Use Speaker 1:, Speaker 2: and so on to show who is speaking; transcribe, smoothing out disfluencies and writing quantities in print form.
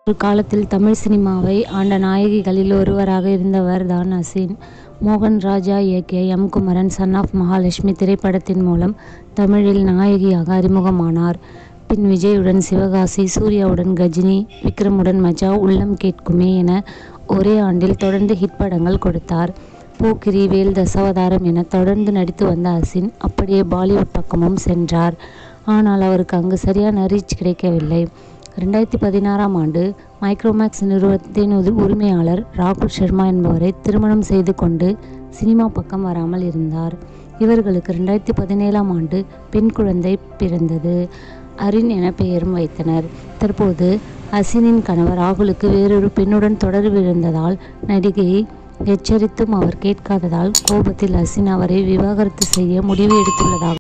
Speaker 1: ஒரு காலத்தில் தமிழ் சினிமாவை ஆண்ட நாயகிகளில் ஒருவராக இருந்தவர் தான் அசின். மோகன் ராஜா இயக்கிய M. Kumaran son of Mahalakshmi திரைப்படத்தின் மூலம் தமிழில் நாயகியாக அறிமுகமானார். பின் விஜயுடன் சிவகாசி, சூர்யாவுடன் கஜினி, விக்ரமுடன் மஜா, உள்ளம் கேட்குமே என ஒரே ஆண்டில் தொடர்ந்து ஹிட் படங்கள் கொடுத்தார். போக்கிரி, வேல், தசாவதாரம் என தொடர்ந்து நடித்து வந்த அசின் அப்படியே பாலிவுட் பக்கமும் சென்றார். ஆனால் அவருக்கு அங்கு சரியான ரீச் கிடைக்கவில்லை. 2016ஆம் ஆண்டு மைக்ரோமேக்ஸ் நிறுவனத்தின் உரிமையாளர் ராகுல் சர்மா என்பவரை திருமணம் செய்து கொண்டு சினிமா பக்கம் வராமல் இருந்தார். இவர்களுக்கு 2017ஆம் ஆண்டு பெண் குழந்தை பிறந்தது. அரின் என பெயரும் வைத்தனர். தற்போது அசினின் கணவர் ராகுலுக்கு வேறொரு பெண்ணுடன் தொடர்பு இருந்ததால் நடிகையை எச்சரித்தும் அவர் கேட்காததால் கோபத்தில் அசின் அவரை விவாகரத்து செய்ய முடிவு எடுத்துள்ளதாக